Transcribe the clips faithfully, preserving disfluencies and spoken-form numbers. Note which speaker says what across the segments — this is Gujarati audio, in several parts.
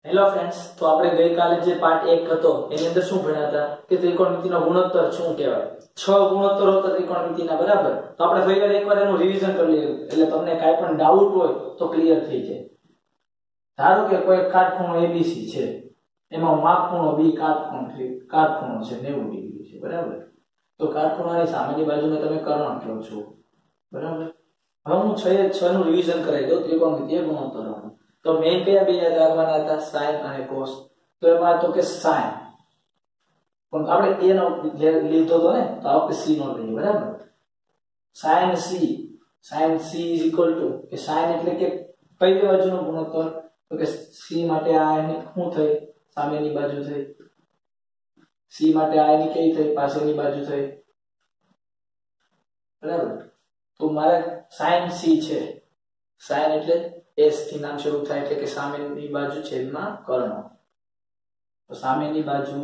Speaker 1: હેલો ફ્રેન્ડ્સ, તો આપણે ગઈકાલે જે પાર્ટ એક હતો એની અંદર શું ભણ્યા હતા કે ત્રિકોણમિતિનો ગુણોત્તર શું કહેવાય. છ ગુણોત્તરો હતા ત્રિકોણમિતિના, બરાબર. તો આપણે ફરીવાર એકવાર એનું રિવિઝન કરી લઈએ એટલે તમને કાંઈ પણ ડાઉટ હોય તો ક્લિયર થઈ જાય. ધારો કે કોઈ કાટખૂણો એબીસી છે, એમાં માપખૂણો બી કાટખૂણો છે, કાટખૂણો છે નેવું ડિગ્રી છે, બરાબર. તો કાટખૂણાની સામેની બાજુને તમે કર્ણ કહો છો, બરાબર. હવે હું છ એ છ નું રિવિઝન કરાવી દઉં ત્રિકોણમિતિય ગુણોત્તરોનું. તો મેઈન કયા બે યાદ રાખવાના હતા? sin અને cos. તો એમાં તો કે sin, પણ આપણે a નો લીધો તો ને, તો આપણે c નો લઈએ, બરાબર. sin c, sin c is equal to કે sin એટલે કે કઈ બાજુનો ગુણોત્તર? તો કે c માટે આ એની શું થઈ? સામેની બાજુ થઈ. c માટે આ એની કઈ થઈ? પાછળની બાજુ થઈ, બરાબર. તો મારે sin c છે, sin એટલે s થી નામ શરૂ થાય એટલે કે સામેની બાજુ છેદમાં કર્ણ. તો સામેની બાજુ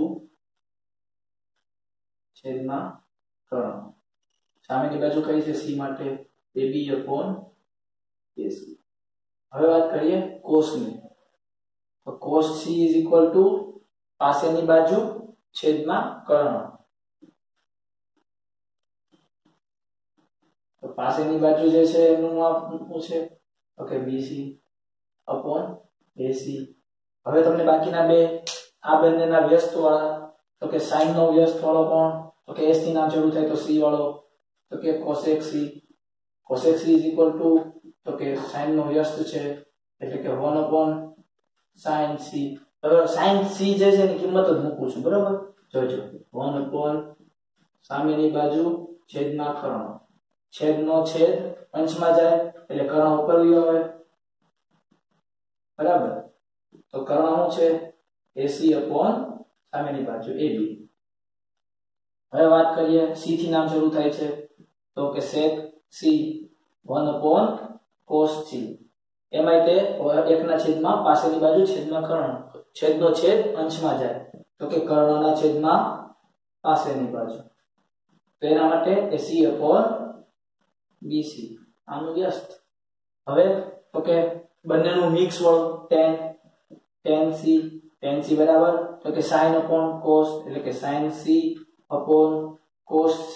Speaker 1: છેદમાં કર્ણ. સામેની બાજુ કઈ છે c માટે? ab upon ac. હવે વાત કરીએ cos ની. તો cos c is equal to પાસેની બાજુ છેદમાં કર્ણ. તો પાસેની બાજુ જે છે એનું માપ શું છે? Okay, bc upon ac. હવે તમને બાકીના બે આ બંનેના વ્યસ્ત વાળા, તો કે sin નો વ્યસ્ત વાળો કોણ? તો કે s થી નામ શરૂ થાય તો c વાળો, તો કે cosec c. cosec c is equal to તો કે sin નો વ્યસ્ત છે એટલે કે one upon sin c. હવે sin c જે છે એની કિંમત જ મૂકું છું, બરાબર. જોજો one upon સામેની બાજુ છેદમાં કર્ણ. છેદનો છેદ અંશમાં જાય એટલે કર્ણ ઉપર લઈ આવે, બરાબર. તો કર્ણ શું છે? ac upon સામેની બાજુ ab. હવે વાત કરીએ c થી નામ શરૂ થાય છે તો કે sec c one upon cos c. એ માટે એકના છેદમાં પાછળની બાજુ છેદમાં કર્ણ. છેદનો છેદ અંશમાં જાય તો કે કર્ણના છેદમાં પાછળની બાજુ. તો એના માટે ac upon bc આનું વ્યસ્ત. હવે તો કે બંનેનું મિક્સ વાળું tan tan c tan c બરાબર તો કે sin upon cos એટલે કે sin c upon cos c,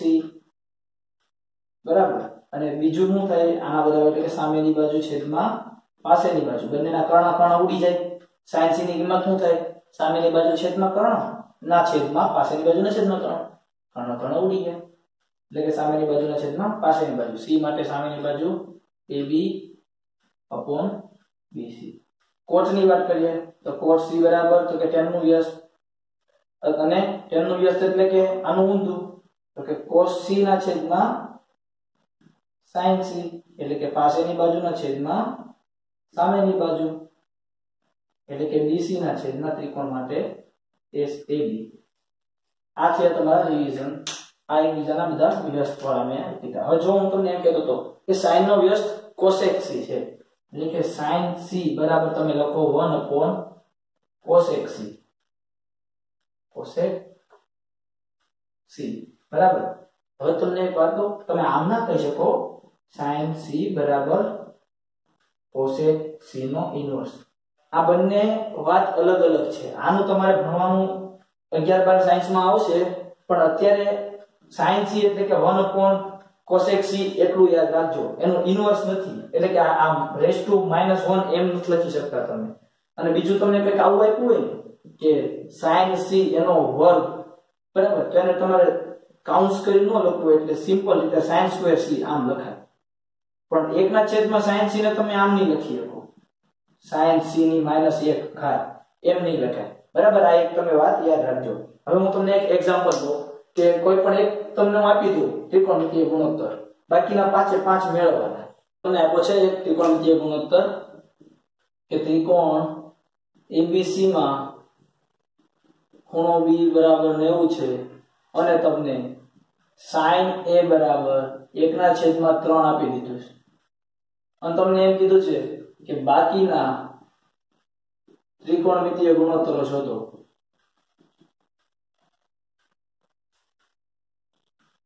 Speaker 1: બરાબર. અને બીજું શું થાય આના બરાબર એટલે કે સામેની બાજુ છેદમાં પાછળની બાજુ. બંનેના કર્ણ કર્ણ ઉડી જાય. sin c ની કિંમત શું થાય? સામેની બાજુ છેદમાં કર્ણ ના છેદમાં પાછળની બાજુના છેદમાં કર્ણ. કર્ણ કર્ણ ઉડી ગયા એટલે કે સામેની બાજુના છેદમાં પાછળની બાજુ. c માટે સામેની બાજુ ab upon bc. cot ની વાત કરીએ તો cot c બરાબર તો કે tan નું વ્યસ્ત, અને tan નું વ્યસ્ત એટલે કે આનું ઊંધું, તો કે cos c ના છેદમાં sin c એટલે કે પાછળની બાજુના છેદમાં સામેની બાજુ એટલે કે bc ના છેદમાં ત્રિકોણ માટે sab. આ છે તમારા રિવિઝન. આ એકબીજાના બધા વ્યસ્ત વાળા મેં કીધા. હવે જો હું તમને એમ કહેતો હતો કે sin નો વ્યસ્ત cosec c છે એટલે કે sin c બરાબર તમે લખો one upon cosec c. cosec c બરાબર. હવે તમને એક વાત કહું, તમે આમ ના કહી શકો sin c બરાબર cosec c નો ઇન્વર્સ. આ બંને વાત અલગ અલગ છે. આનું તમારે ભણવાનું અગિયાર બાર સાયન્સ માં આવશે, પણ અત્યારે sin c એટલે કે one upon cosec c એટલું યાદ રાખજો. એનું ઇન્વર્સ નથી, એટલે કે આમ રેસ ટુ માઈનસ વન એમ નથી લખી શકતા તમે. અને બીજું તમને કંઈક આવું આપ્યું હોય કે sin c એનો વર્ગ, બરાબર, તો એને તમારે કાઉન્સ કરી ન લખવું એટલે સિમ્પલ રીતે sin સ્ક્વેર c આમ લખાય. પણ એકના છેદમાં sin c ને તમે આમ નહીં લખી શકો, sin c ની માઈનસ એક ઘાત એમ નહીં લખાય, બરાબર. આ એક તમે વાત યાદ રાખજો. હવે હું તમને એક એક્ઝામ્પલ દઉં કે કોઈ પણ એક તમને આપી દઉં ત્રિકોણમિતિય ગુણોત્તર, બાકીના પાંચે પાંચ મેળવવાના. તમને આપો છે એક ત્રિકોણમિતિય ગુણોત્તર કે ત્રિકોણ abc માં ખૂણો b બરાબર નેવું છે અને તમને sin a બરાબર એકના છેદમાં ત્રણ આપી દીધું છે, અને તમને એમ કીધું છે કે બાકીના ત્રિકોણમિતિય ગુણોત્તરો શોધો.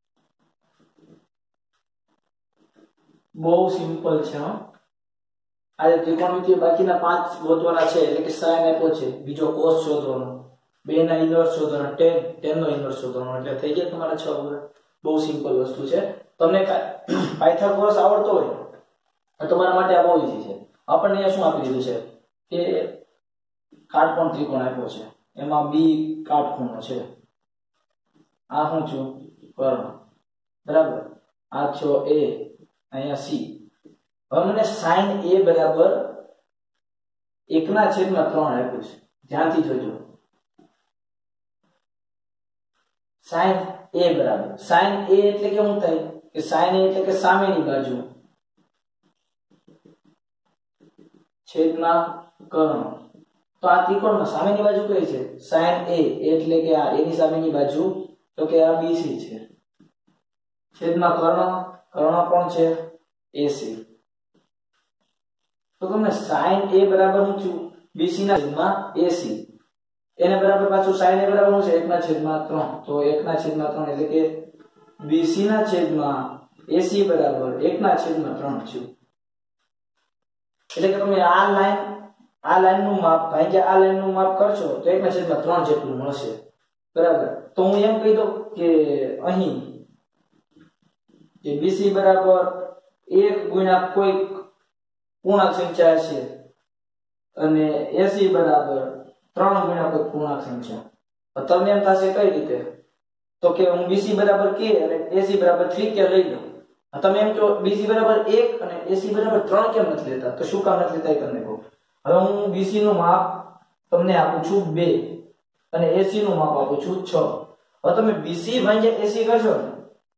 Speaker 1: બહુ સિમ્પલ છે. આ ત્રિકોણમિતિય બાકીના પાંચ ગોતવાના છે એટલે કે sin આપ્યો છે, બીજો cos શોધવાનો, બે ના ઇન્વર્સ શોધવાનો, tan tan નો ઇન્વર્સ શોધવાનો, એટલે થઈ ગયા તમારા છ ઉદાહરણ. બહુ સિમ્પલ વસ્તુ છે. તમને પાયથાગોરસ આવડતો હોય તો તમારા માટે આ બહુ ઈઝી છે. આપણને અહીંયા શું આપી દીધું છે કે કાટકોણ ત્રિકોણ આપ્યો છે, એમાં બી કાટખૂણો છે, આ શું છું કર્ણ, બરાબર, આ છો એ, અહીંયા સી. હવે મને sin a બરાબર એક ના છેદમાં ત્રણ આપ્યું છે, ધ્યાનથી જોજો. sin a બરાબર sin a એટલે કે શું થાય કે sin a એટલે કે સામેની બાજુ છેદમાં કર્ણ. તો આ ત્રિકોણમાં સામેની બાજુ કઈ છે? sin a એટલે કે આ a ની સામેની બાજુ, તો કે આ બીસી છે, છેદમાં કર્ણ, કર્ણ કોણ છે? એસી. તો તમને sin a બરાબર શું થયું? બીસી ના છેદમાં એસી. એને બરાબર પાછું sin a બરાબર શું છે? એક ના છેદમાં ત્રણ. તો એક ના છેદમાં ત્રણ એટલે કે બીસી ના છેદમાં એસી બરાબર એક ના છેદમાં ત્રણ થયું. એટલે કે તમે આ લાઈન આ લાઈન નું માપ ભાગ્યા આ લાઈન નું માપ કરશો તો એક ના છેદમાં ત્રણ જેટલું મળશે, બરાબર. તો હું એમ કહી દઉં કે અહીં જે બીસી બરાબર એક ગુણ્યા કોઈ પૂર્ણાંક સંખ્યા છે અને એસી બરાબર ત્રણ ગુણ્યા કોઈ પૂર્ણાંક સંખ્યા. તમને એમ થશે કઈ રીતે? તો કે હું બીસી બરાબર k અને એસી બરાબર ત્રણ કે લઈ લઉં. તમે એમ કહો બીસી બરાબર એક અને એસી બરાબર ત્રણ કેમ નથી લેતા? તો શું કામ નથી લેતા એ તમને કહું. હવે હું બીસી નું માપ તમને આપું છું બે અને એસી નું માપ આપું છું છ. હવે તમે બીસી ભાગ્યા એસી કરશો ને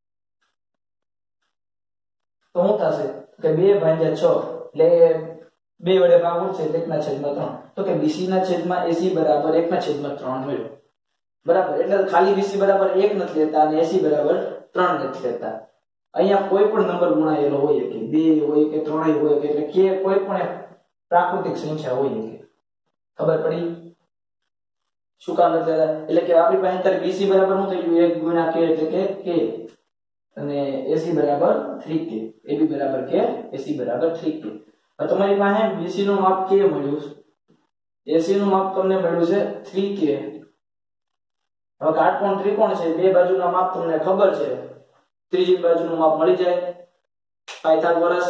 Speaker 1: તો શું થશે કે બે ભાગ્યા છ એટલે બે વડે ભાગ ઉડશે એટલે એક ના છેદમાં ત્રણ. તો કે બીસી ના છેદમાં એસી બરાબર એક ના છેદમાં ત્રણ મળ્યો, બરાબર. એટલે ખાલી બીસી બરાબર એક નથી લેતા અને એસી બરાબર ત્રણ નથી લેતા. અહીંયા કોઈ પણ નંબર ગુણાયેલો હોય કે બે હોય કે ત્રણ હોય કે એટલે કે કોઈ પણ પ્રાકૃતિક સંખ્યા હોય કે. ખબર પડી? શું કામ નથી લેતા? એટલે કે આપણી પાસે અત્યારે બીસી બરાબર શું થઈ ગયું? એક ગુણ્યા k એટલે કે k અને એસી બરાબર ત્રણ કે, એબી બરાબર k, એસી બરાબર ત્રણ કે. હવે તમારી પાસે બીસી નું માપ k મળ્યું છે, એસી નું માપ તમને મળ્યું છે ત્રણ કે. હવે કાટકોણ ત્રિકોણ છે, બે બાજુના માપ તમને ખબર છે, ત્રીજી બાજુનું માપ મળી જાય. પાયથાગોરસ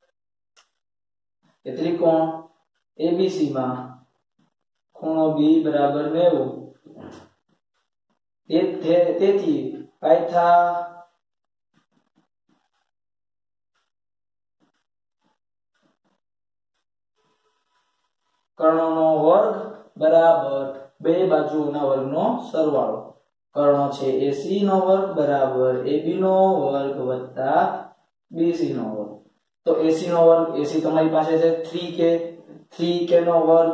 Speaker 1: કે ત્રિકોણ એબીસી માં ખૂણો b બરાબર નેવું. તેથી પાયથા કર્ણનો વર્ગ બરાબર બે બાજુઓના વર્ગનો સરવાળો. કર્ણ છે એસી નો વર્ગ બરાબર એબી નો વર્ગ વત્તા બીસી નો વર્ગ. તો એસી નો વર્ગ, એસી તમારી પાસે છે ત્રણ કે, ત્રણ કે નો વર્ગ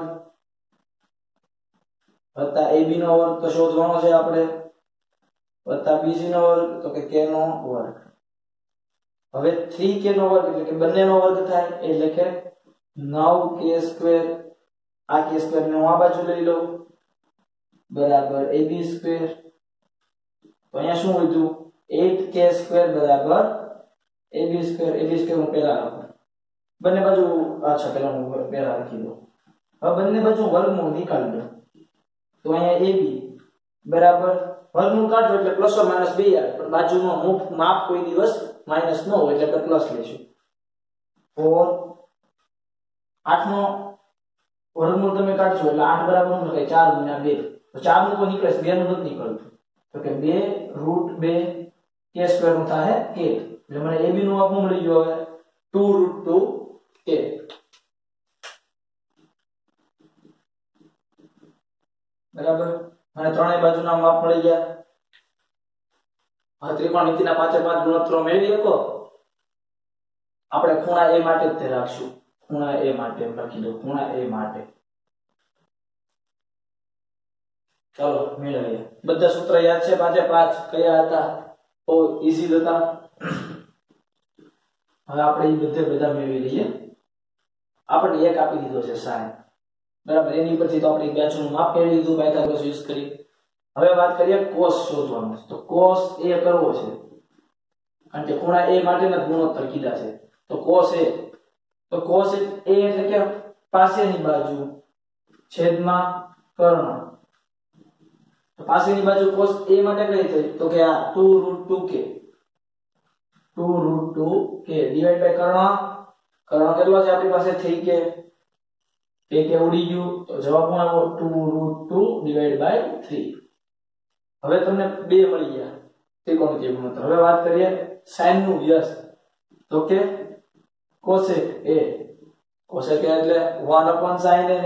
Speaker 1: વત્તા એબી નો વર્ગ તો શોધવાનો છે આપણે, વત્તા બીસી નો વર્ગ તો કે k નો વર્ગ. હવે ત્રણ કે નો વર્ગ એટલે કે બંનેનો વર્ગ થાય એટલે કે નવ કે સ્ક્વેર. આ k સ્ક્વેર ને હું આ બાજુ લઈ લઉં બરાબર ab સ્ક્વેર. તો અહીંયા શું વધ્યું? આઠ કે સ્ક્વેર બરાબર ab સ્ક્વેર. ab સ્ક્વેર હું પહેલા લખું, બંને બાજુ અચ્છા પહેલા હું પહેલા લખી દઉં. હવે બંને બાજુ વર્ગમૂળ નીકાળી દો તો અહીંયા ab બરાબર વર્ગમૂળ કાઢો એટલે પ્લસ ઓર માઈનસ બે આવે, પણ બાજુનો મુખ માપ કોઈ દિવસ માઈનસ ન હોય એટલે આપણે પ્લસ લઈશું. ચાર આઠ નો વર્ગમૂળ તમે કાઢશો એટલે આઠ બરાબર શું થાય? ચાર ગુણ્યા બે. તો ચાર નું તો નીકળે, બે નું નથી નીકળતું. તો કે બે રૂટ બે k સ્ક્વેર નું થાય k. એટલે મને ab નું માપ મળી ગયું હવે ટુ રૂટ ટુ k. બરાબર. મને ત્રણેય બાજુના માપ મળી ગયા. હવે ત્રિકોણમિતિના પાંચે પાંચ ગુણોત્તરો મેળવી શકો. આપણે ખૂણા a માટે જ તે રાખશું. ખૂણા a માટે લખી દો, ખૂણા a માટે. ચાલો મેળવીએ. બધા સૂત્ર યાદ છે? પાંચે પાંચ કયા હતા? બહુ ઈઝી હતા. હવે આપણે એ બધે બધા મેળવી લઈએ. આપણે એક આપી દીધો છે sin, બરાબર. એની પરથી તો આપણે બાજુનું માપ મેળવી લીધું પાયથાગોરસ યુઝ કરી. હવે વાત કરીએ cos શોધવાનો. તો cos a કરવો છે કારણ કે ખૂણા a માટેના ગુણોત્તર કીધા છે. તો cos a તો cos a એટલે કે પાસેની બાજુ છેદમાં કર્ણ. તો પાસેની બાજુ cos a માટે કઈ થઈ તો કે આ two root two k two root two k divide by કર્ણ. કર્ણ કેટલો છે આપણી પાસે થ્રી કે કે કે ઉડી ગયું તો જવાબમાં આવ્યો two root two divide by three. હવે તમને બે મળી ગયા ત્રિકોણમિતિય ગુણોત્તર. હવે વાત કરીએ sin નું વ્યસ્ત તો કે cosec a. cosec a એટલે one upon sin a.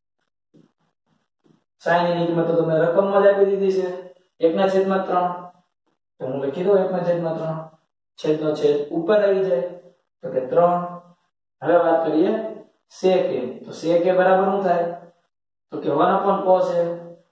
Speaker 1: sin a ની કિંમત તો તમે રકમમાં જ આપી દીધી છે એક ના છેદમાં ત્રણ. તો હું લખી દઉં એક ના છેદમાં ત્રણ. છેદનો છેદ ઉપર આવી જાય તો કે ત્રણ. હવે વાત કરીએ sec a. તો sec a બરાબર શું થાય તો કે one upon cos a.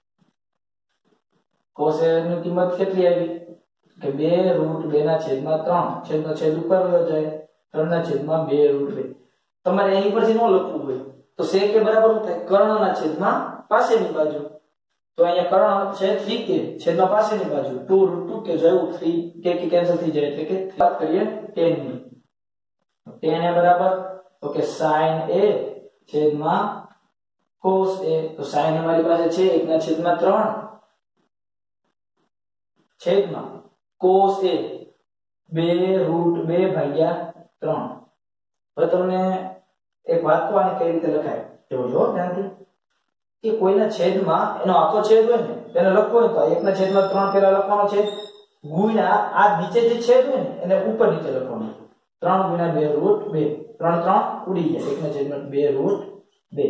Speaker 1: cos a ની કિંમત કેટલી આવી કે બે રૂટ બે ના છેદમાં ત્રણ. છેદનો છેદ ઉપર વયો જાય ત્રણ ના છેદમાં બે રૂટ બે. તમારે અહીં પરથી ન લખવું હોય તો sec a બરાબર શું થાય કર્ણના છેદમાં પાસેની બાજુ. તો અહીંયા કર્ણ છે થ્રી કે છેદમાં પાસેની બાજુ ટુ રૂટ ટુ કે જોયું થ્રી કે કે કેન્સલ થઈ જાય એટલે કે વાત કરીએ tan ની. tan a બરાબર તો કે sin a છેદમાં cos a. તો sin a મારી પાસે છે એક ના છેદમાં ત્રણ છેદમાં cos a બે રૂટ બે ભાગ્યા ત્રણ. હવે તમને એક વાત કહું આને કઈ રીતે લખાય જોજો ધ્યાનથી કે કોઈના છેદમાં એનો આખો છેદ હોય ને તેને લખવો હોય તો એક ના છેદમાં ત્રણ પેલા લખવાનો છે ગુણ્યા આ નીચે જે છેદ હોય ને એને ઉપર નીચે લખવાનું. ત્રણ ગુણ્યા બે રૂટ બે. ત્રણ ત્રણ ઉડી જાય એક ના છેદમાં બે રૂટ બે.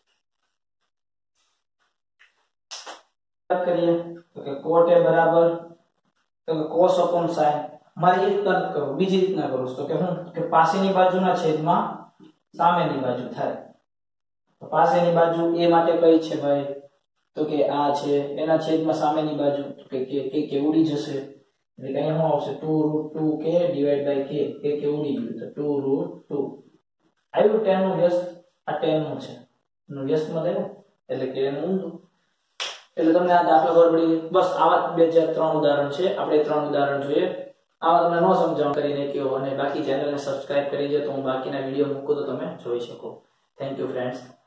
Speaker 1: વાત કરીએ તો કે cot a બરાબર તો કે cos upon sin. મારે એક રીતના કરું બીજી રીતના કરું તો કે હું કે પાસેની બાજુના છેદમાં સામેની બાજુ થાય. તો પાસેની બાજુ a માટે કઈ છે ભાઈ તો કે આ છે એના છેદમાં સામેની બાજુ તો કે કે કે ઉડી જશે એટલે કે અહીંયા શું આવશે two root two k divide by k k k ઉડી ગયું તો ટુ રૂટ ટુ આવ્યું. tan નું વ્યસ્ત આ tan નું છે નું વ્યસ્તમાં થયું એટલે કે એનું ઊંધું. એટલે તમને આ દાખલો ખબર પડી. બસ આવા બે ચાર ત્રણ ઉદાહરણ છે આપણે ત્રણ ઉદાહરણ જોઈએ. આવા તમને નો સમજાવણ કરીને કયો અને બાકી ચેનલને સબસ્ક્રાઇબ કરી દે તો હું બાકીના વિડિયો મૂકું તો તમે જોઈ શકો. Thank you friends.